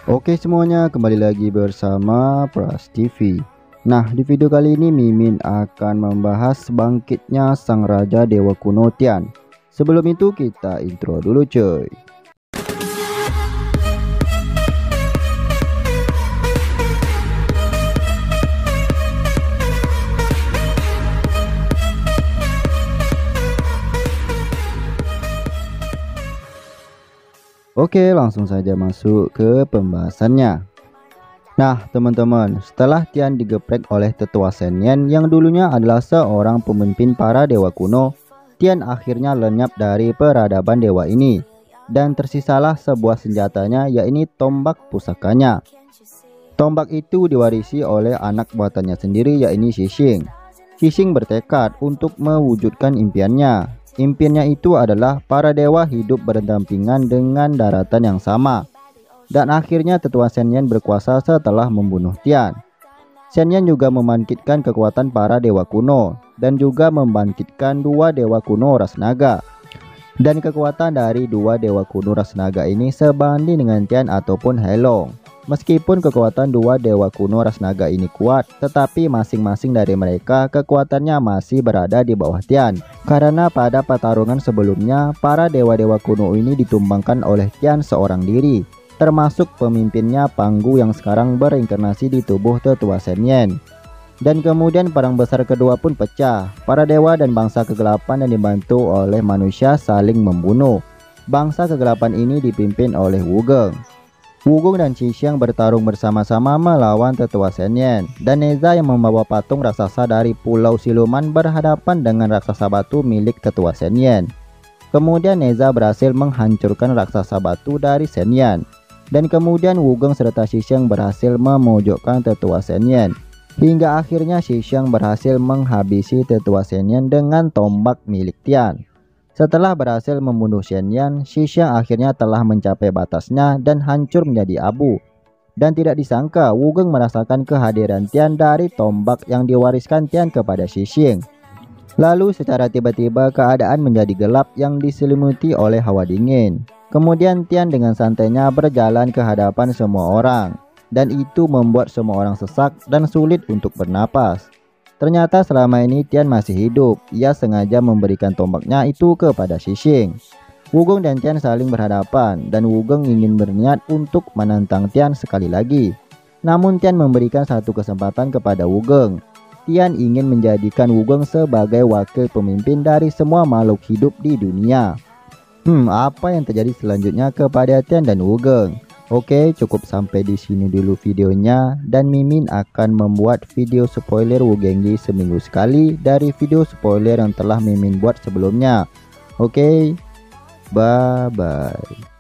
Oke semuanya, kembali lagi bersama Pras TV. Nah, di video kali ini Mimin akan membahas bangkitnya sang raja dewa kuno Tian. Sebelum itu kita intro dulu cuy. Oke, langsung saja masuk ke pembahasannya. Nah teman-teman, setelah Tian digeprek oleh tetua Shen Yan yang dulunya adalah seorang pemimpin para dewa kuno, Tian akhirnya lenyap dari peradaban dewa ini. Dan tersisalah sebuah senjatanya, yaitu tombak pusakanya. Tombak itu diwarisi oleh anak buatannya sendiri, yaitu Xixing. Xixing bertekad untuk mewujudkan impiannya. Impiannya itu adalah para dewa hidup berdampingan dengan daratan yang sama. Dan akhirnya tetua Shen Yan berkuasa setelah membunuh Tian. Shen Yan juga membangkitkan kekuatan para dewa kuno dan juga membangkitkan dua dewa kuno ras naga. Dan kekuatan dari dua dewa kuno ras naga ini sebanding dengan Tian ataupun Helong. Meskipun kekuatan dua dewa kuno ras naga ini kuat, tetapi masing-masing dari mereka kekuatannya masih berada di bawah Tian. Karena pada pertarungan sebelumnya, para dewa-dewa kuno ini ditumbangkan oleh Tian seorang diri, termasuk pemimpinnya Panggu yang sekarang berinkarnasi di tubuh tetua Shen Yan. Dan kemudian perang besar kedua pun pecah. Para dewa dan bangsa kegelapan yang dibantu oleh manusia saling membunuh. Bangsa kegelapan ini dipimpin oleh Wugong. Wugong dan Xixing bertarung bersama-sama melawan tetua Shen Yan, dan Neza yang membawa patung raksasa dari Pulau Siluman berhadapan dengan raksasa batu milik tetua Shen Yan. Kemudian Neza berhasil menghancurkan raksasa batu dari Shen Yan, dan kemudian Wugong serta Xixing berhasil memojokkan tetua Shen Yan. Hingga akhirnya Xixing berhasil menghabisi tetua Shen Yan dengan tombak milik Tian. Setelah berhasil membunuh Shen Yan, Xixing akhirnya telah mencapai batasnya dan hancur menjadi abu. Dan tidak disangka Wugong merasakan kehadiran Tian dari tombak yang diwariskan Tian kepada Xixing. Lalu secara tiba-tiba keadaan menjadi gelap yang diselimuti oleh hawa dingin. Kemudian Tian dengan santainya berjalan ke hadapan semua orang. Dan itu membuat semua orang sesak dan sulit untuk bernapas. Ternyata selama ini Tian masih hidup. Ia sengaja memberikan tombaknya itu kepada Xixing. Wugong dan Tian saling berhadapan, dan Wugong ingin berniat untuk menantang Tian sekali lagi. Namun Tian memberikan satu kesempatan kepada Wugong. Tian ingin menjadikan Wugong sebagai wakil pemimpin dari semua makhluk hidup di dunia. Apa yang terjadi selanjutnya kepada Tian dan Wugong? Oke, cukup sampai di sini dulu videonya, dan Mimin akan membuat video spoiler Wugenggi seminggu sekali dari video spoiler yang telah Mimin buat sebelumnya. Oke, bye bye.